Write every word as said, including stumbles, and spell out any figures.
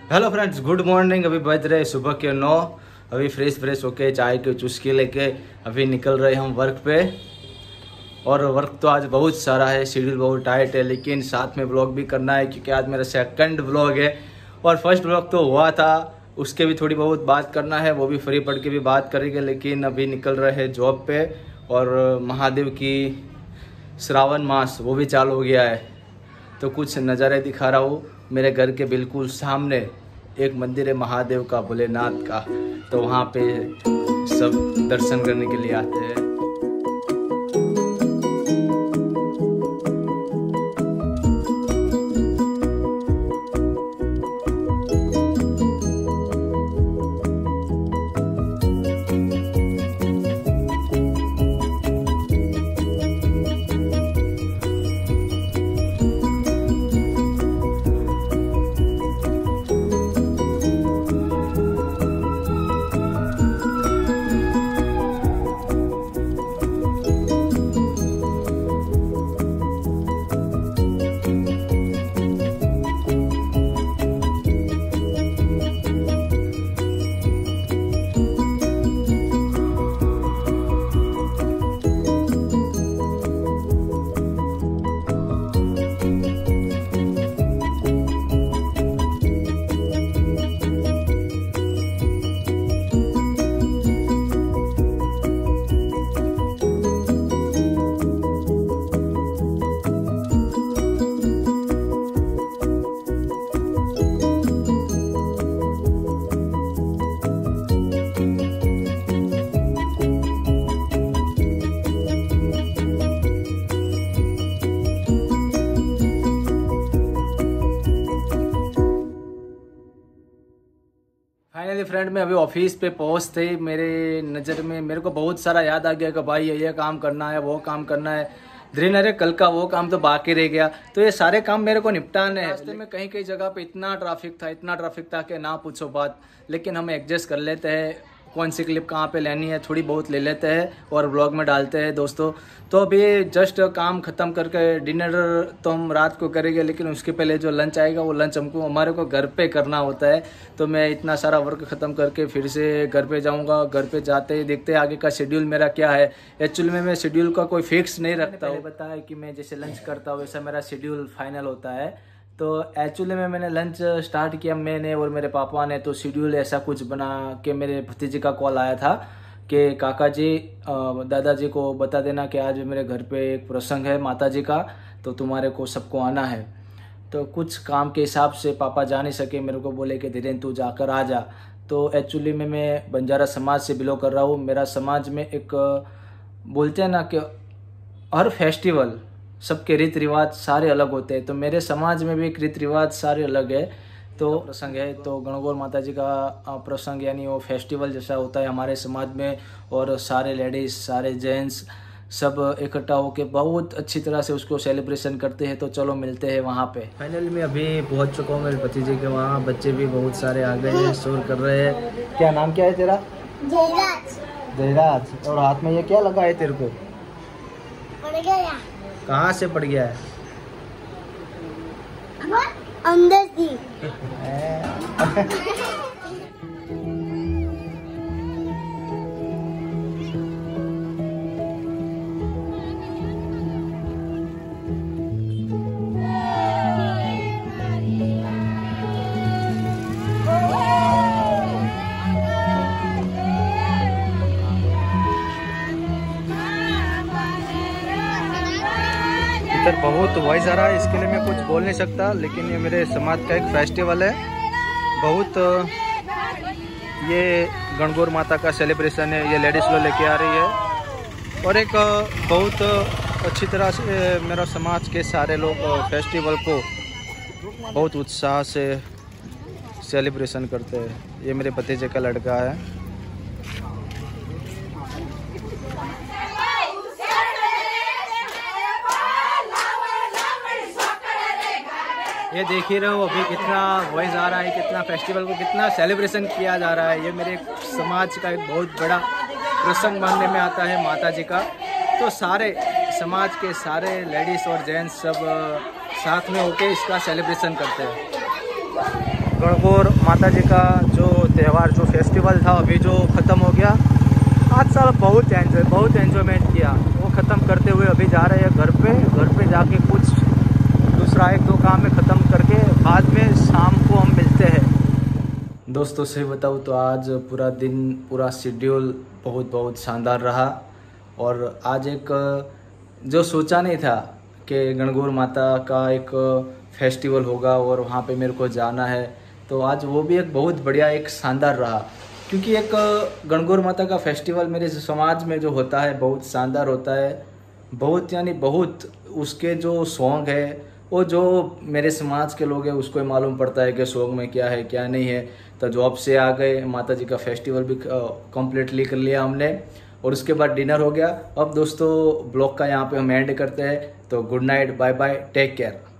Hello friends, good morning. अभी बज रहे सुबह के नौ। अभी फ्रेश फ्रेश होके चाय के चुस्की लेके अभी निकल रहे हम वर्क पे। और वर्क तो आज बहुत सारा है, शेड्यूल बहुत टाइट है, लेकिन साथ में व्लॉग भी करना है क्योंकि आज मेरा सेकंड व्लॉग है। और फर्स्ट व्लॉग तो हुआ था, उसके भी थोड़ी बहुत बात करना है, वो भी फ्री पढ़ के भी बात करेंगे। लेकिन अभी निकल रहे हैं जॉब पे और महादेव की श्रावण मास वो भी चालू हो गया है, तो कुछ नज़ारे दिखा रहा हूँ। मेरे घर के बिल्कुल सामने एक मंदिर है महादेव का, भोलेनाथ का, तो वहाँ पे सब दर्शन करने के लिए आते हैं। फाइनली फ्रेंड, मैं अभी ऑफिस पे पहुंचते ही मेरे नज़र में मेरे को बहुत सारा याद आ गया कि भाई ये काम करना है, वो काम करना है, धीरे धीरे कल का वो काम तो बाकी रह गया। तो ये सारे काम मेरे को निपटाने हैं। रास्ते में कहीं कहीं जगह पे इतना ट्रैफिक था इतना ट्रैफिक था कि ना पूछो बात, लेकिन हम एडजस्ट कर लेते हैं। कौन सी क्लिप कहाँ पे लेनी है थोड़ी बहुत ले लेते हैं और ब्लॉग में डालते हैं दोस्तों। तो अभी जस्ट काम ख़त्म करके डिनर तो हम रात को करेंगे, लेकिन उसके पहले जो लंच आएगा वो लंच हमको हमारे को घर पे करना होता है। तो मैं इतना सारा वर्क ख़त्म करके फिर से घर पे जाऊंगा। घर पे जाते ही देखते हैं आगे का शेड्यूल मेरा क्या है। एक्चुअली में मैं शेड्यूल का कोई फिक्स नहीं रखता हूँ। बताया कि मैं जैसे लंच करता हूँ वैसा मेरा शेड्यूल फाइनल होता है। तो एक्चुअली में मैंने लंच स्टार्ट किया मैंने और मेरे पापा ने, तो शेड्यूल ऐसा कुछ बना कि मेरे भतीजे का कॉल आया था कि काका जी दादाजी को बता देना कि आज मेरे घर पे एक प्रसंग है माता जी का, तो तुम्हारे को सबको आना है। तो कुछ काम के हिसाब से पापा जा नहीं सके, मेरे को बोले कि धीरेन्द्र तू जाकर आ जा। तो एक्चुअली में मैं बंजारा समाज से बिलोंग कर रहा हूँ। मेरा समाज में एक बोलते हैं ना कि हर फेस्टिवल सबके रीति रिवाज सारे अलग होते हैं, तो मेरे समाज में भी एक रीति रिवाज सारे अलग है। तो प्रसंग है तो गणगौर माता जी का प्रसंग, यानी वो फेस्टिवल जैसा होता है हमारे समाज में, और सारे लेडीज सारे जेंट्स सब इकट्ठा होकर बहुत अच्छी तरह से उसको सेलिब्रेशन करते हैं। तो चलो मिलते हैं वहाँ पे। फाइनली मैं अभी पहुँच चुका हूँ मेरे भतीजे के वहाँ। बच्चे भी बहुत सारे आ गए हैं, शोर कर रहे हैं। क्या नाम क्या है तेरा? जयराज। जयराज। और हाथ में ये क्या लगा है तेरे को? पड़ गया। कहाँ से पड़ गया है? अंदर से। बहुत वॉइस आ रहा है, इसके लिए मैं कुछ बोल नहीं सकता, लेकिन ये मेरे समाज का एक फेस्टिवल है। बहुत ये गणगौर माता का सेलिब्रेशन है, ये लेडीज़ लोग लेके आ रही है। और एक बहुत अच्छी तरह से मेरा समाज के सारे लोग फेस्टिवल को बहुत उत्साह से सेलिब्रेशन करते हैं। ये मेरे भतीजे का लड़का है। ये देख ही रहे हो अभी कितना वॉइस आ रहा है, कितना फेस्टिवल को कितना सेलिब्रेशन किया जा रहा है। ये मेरे समाज का एक बहुत बड़ा प्रसंग मानने में आता है माता जी का। तो सारे समाज के सारे लेडीज़ और जेंट्स सब साथ में होके इसका सेलिब्रेशन करते हैं। गणगौर माता जी का जो त्यौहार, जो फेस्टिवल था, अभी जो ख़त्म हो गया। आज साल बहुत एंजॉय बहुत एंजॉयमेंट किया। वो ख़त्म करते हुए अभी जा रहे हैं घर पे। घर पे जाके कुछ दूसरा एक दो काम में ख़त्म करके बाद में शाम को हम मिलते हैं। दोस्तों सही बताऊँ तो आज पूरा दिन, पूरा शेड्यूल बहुत बहुत शानदार रहा। और आज एक जो सोचा नहीं था कि गणगौर माता का एक फेस्टिवल होगा और वहाँ पे मेरे को जाना है, तो आज वो भी एक बहुत बढ़िया, एक शानदार रहा। क्योंकि एक गणगौर माता का फेस्टिवल मेरे समाज में जो होता है बहुत शानदार होता है। बहुत यानी बहुत उसके जो सॉन्ग है, वो जो मेरे समाज के लोग हैं उसको ही मालूम पड़ता है कि सॉन्ग में क्या है क्या नहीं है। तो जॉब से आ गए, माता जी का फेस्टिवल भी कम्प्लीटली कर लिया हमने और उसके बाद डिनर हो गया। अब दोस्तों ब्लॉग का यहाँ पे हम एंड करते हैं। तो good night, bye bye, take care.